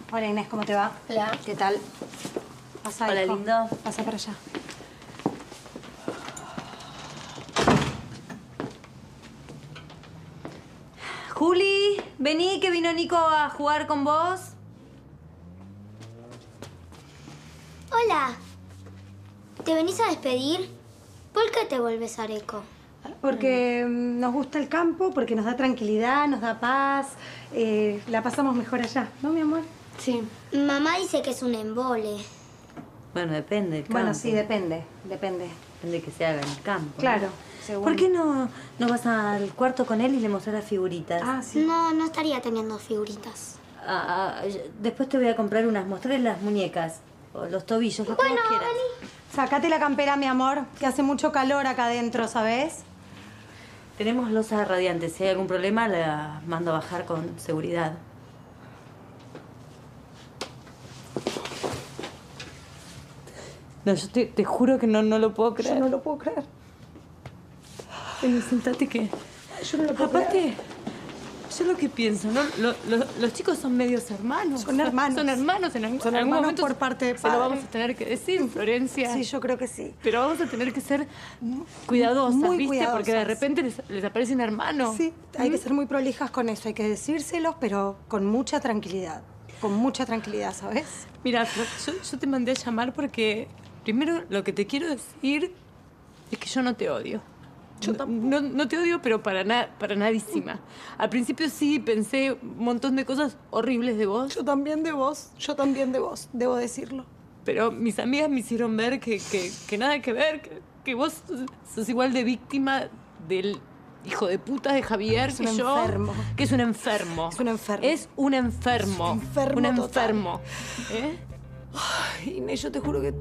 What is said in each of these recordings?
Hola Inés, ¿cómo te va? Hola. ¿Qué tal? Pasa, Hola, hijo. lindo. Pasa para allá. Juli, vení que vino Nico a jugar con vos. Hola. ¿Te venís a despedir? ¿Por qué te vuelves a Areco? Porque nos gusta el campo, porque nos da tranquilidad, nos da paz. La pasamos mejor allá, ¿no, mi amor? Sí. Mamá dice que es un embole. Bueno, depende del campo. Bueno, sí, depende. Depende que se haga en el campo. Claro, ¿no? según. ¿Por qué no vas al cuarto con él y le mostrás las figuritas? Ah, sí. No estaría teniendo figuritas. Después te voy a comprar unas, mostrarles las muñecas. O los tobillos, lo que vos quieras. vení. Sácate la campera, mi amor, que hace mucho calor acá adentro, ¿sabes? Tenemos losa radiante. Si hay algún problema, la mando a bajar con seguridad. No, yo te juro que no lo puedo creer. Yo no lo puedo creer. Vení, sentate que... Yo no lo puedo Aparte, creer. yo lo que pienso, ¿no? Los chicos son medios hermanos. Son hermanos. Son hermanos en algún hermanos momento. por parte de Se padre. lo vamos a tener que decir, Florencia. Sí, yo creo que sí. Pero vamos a tener que ser cuidadosas, muy ¿viste? cuidadosas. Porque de repente les aparece un hermano. Sí, hay que ser muy prolijas con eso. Hay que decírselos, pero con mucha tranquilidad. Con mucha tranquilidad, ¿sabes? Mira, yo te mandé a llamar porque... Primero, lo que te quiero decir es que yo no te odio. Yo tampoco. No te odio, pero para nadísima. Al principio sí pensé un montón de cosas horribles de vos. Yo también de vos, debo decirlo. Pero mis amigas me hicieron ver que nada que ver, que vos sos igual de víctima del hijo de puta de Javier Es que un yo. enfermo. Que es un enfermo. Es un enfermo. Es un enfermo. Enfermo Un total. enfermo. ¿Eh? Ay, Inés, yo te juro que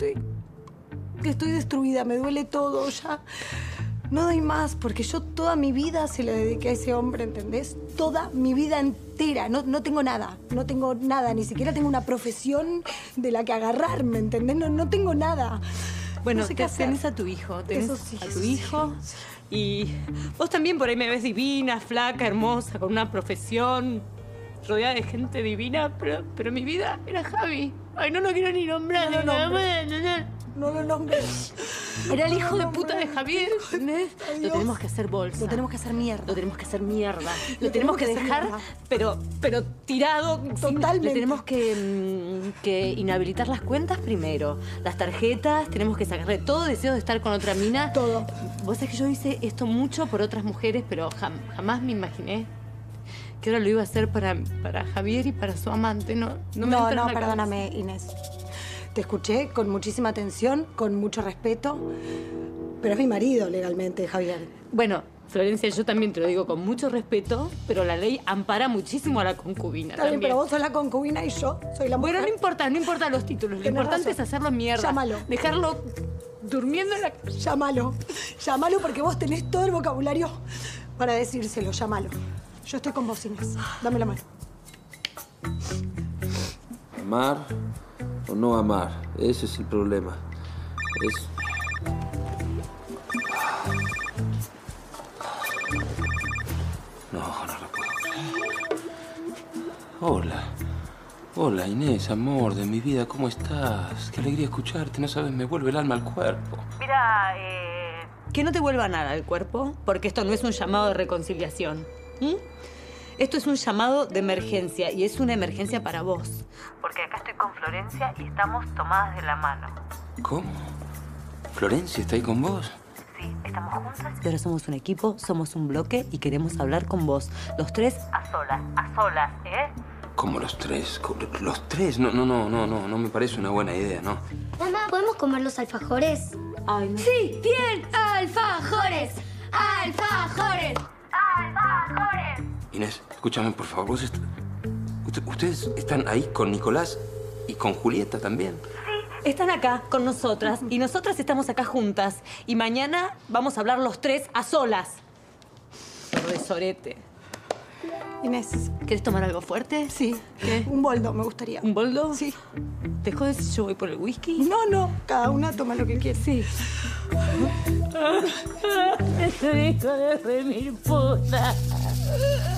estoy destruida, me duele todo ya. No doy más, porque yo toda mi vida se la dediqué a ese hombre, ¿entendés? Toda mi vida entera. No tengo nada, ni siquiera tengo una profesión de la que agarrarme, ¿entendés? No tengo nada. Bueno, No sé qué hacer. tenés a tu hijo, tenés Eso sí, a tu eso sí, hijo. sí. Y vos también por ahí me ves divina, flaca, hermosa, con una profesión, rodeada de gente divina, pero mi vida era Javi. Ay, no lo quiero ni nombrar. No lo No lo nombres. Era el hijo de puta de Javier, ¿entendés? Ay, Lo Dios. tenemos que hacer bolsa. Lo tenemos que hacer mierda. Lo tenemos que hacer mierda. Lo Lo tenemos que tenemos que hacer dejar, mierda. pero tirado. Totalmente. Le tenemos que inhabilitar las cuentas primero. Las tarjetas, tenemos que sacarle todo deseo de estar con otra mina. Todo. Vos sabés que yo hice esto mucho por otras mujeres, pero jamás me imaginé que ahora lo iba a hacer para Javier y para su amante. No, Perdóname, Inés. Te escuché con muchísima atención, con mucho respeto, pero es mi marido legalmente, Javier. Bueno, Florencia, yo también te lo digo con mucho respeto, pero la ley ampara muchísimo a la concubina. Está bien, pero vos sos la concubina y yo soy la mujer. Bueno, no importa los títulos. Lo Tenés importante razón. es hacerlo mierda. Llámalo. Dejarlo durmiendo en la... Llámalo porque vos tenés todo el vocabulario para decírselo, llámalo. Yo estoy con vos, Inés. Dame la mano. Amar o no amar, ese es el problema. No lo puedo creer. Hola, Inés, amor de mi vida, ¿cómo estás? Qué alegría escucharte, no sabes, me vuelve el alma al cuerpo. Mira, que no te vuelva nada al cuerpo, porque esto no es un llamado de reconciliación. Esto es un llamado de emergencia, y es una emergencia para vos. Porque acá estoy con Florencia y estamos tomadas de la mano. ¿Cómo? ¿Florencia está ahí con vos? Sí, estamos juntas y ahora somos un equipo, somos un bloque y queremos hablar con vos. Los tres a solas, ¿eh? ¿Cómo los tres? ¿Los tres? No me parece una buena idea, ¿no? Mamá, ¿podemos comer los alfajores? Ay, no. Sí, bien. ¡Alfajores! ¡Alfajores! ¡Alfajores! Inés, escúchame, por favor. ¿Ustedes están ahí con Nicolás y con Julieta también? Están acá con nosotras y nosotras estamos acá juntas. Y mañana vamos a hablar los tres a solas. De sorete. Inés. ¿Quieres tomar algo fuerte? Sí. ¿Qué? Un boldo me gustaría. ¿Un boldo? Sí. ¿Te jodes si yo voy por el whisky? No. Cada una toma lo que quiere. Sí. Es un hijo de mil puta.